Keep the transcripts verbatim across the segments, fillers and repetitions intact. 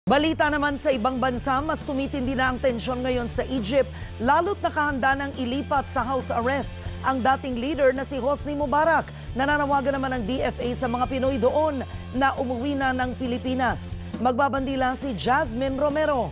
Balita naman sa ibang bansa, mas tumitindi na ang tensyon ngayon sa Egypt, lalo't nakahanda ng ilipat sa house arrest ang dating leader na si Hosni Mubarak. Nananawagan naman ng D F A sa mga Pinoy doon na umuwi na ng Pilipinas. Magbabandila si Jasmine Romero.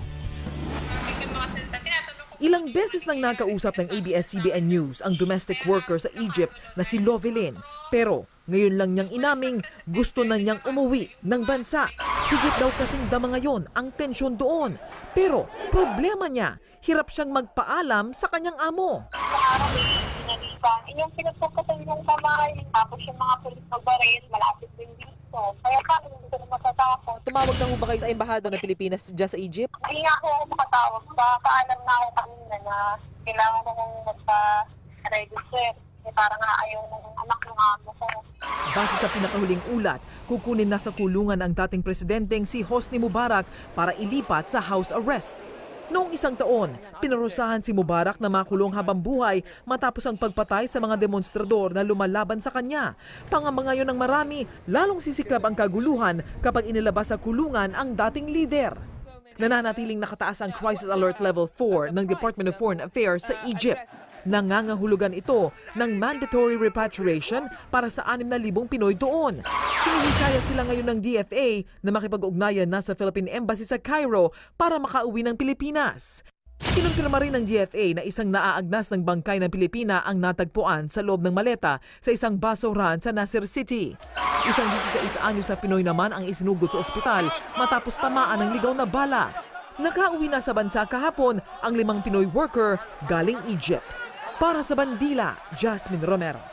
Ilang beses nang nakausap ng A B S C B N News ang domestic worker sa Egypt na si Lovelyn. Pero ngayon lang niyang inaming gusto na niyang umuwi ng bansa. Higit daw kasing dama ngayon ang tensyon doon. Pero problema niya, hirap siyang magpaalam sa kanyang amo. Yung pinagpuputan yung kamay, tapos yung mga pulis magbaril, malapit din dito. Kaya kami hindi ko na matatakot. Tumawag na ho ba kayo sa embahada ng Pilipinas dyan sa Egypt? Hindi nga ako makatawag. Paalam na ako kanina na kailangan ko mong magpa-register. Para nga ayaw ng anak ng amo ko. Base sa pinakahuling ulat, kukunin na sa kulungan ang dating presidenteng si Hosni Mubarak para ilipat sa house arrest. Noong isang taon, pinarusahan si Mubarak na makulong habang buhay matapos ang pagpatay sa mga demonstrador na lumalaban sa kanya. Pangamba ngayon ng marami, lalong sisiklab ang kaguluhan kapag inilabas sa kulungan ang dating leader. Nananatiling nakataas ang Crisis Alert Level four ng Department of Foreign Affairs sa Egypt. Nangangahulugan ito ng mandatory repatriation para sa anim na libong Pinoy doon. Hinihikayat sila ngayon ng D F A na makipag-ugnayan na sa Philippine Embassy sa Cairo para makauwi ng Pilipinas. Kinumpirma rin ng D F A na isang naaagnas ng bangkay ng Pilipina ang natagpuan sa loob ng maleta sa isang basurahan sa Nasir City. Isang labing-isa anyos na Pinoy naman ang isinugod sa ospital matapos tamaan ng ligaw na bala. Nakauwi na sa bansa kahapon ang limang Pinoy worker galing Egypt. Para sa Bandila, Jasmine Romero.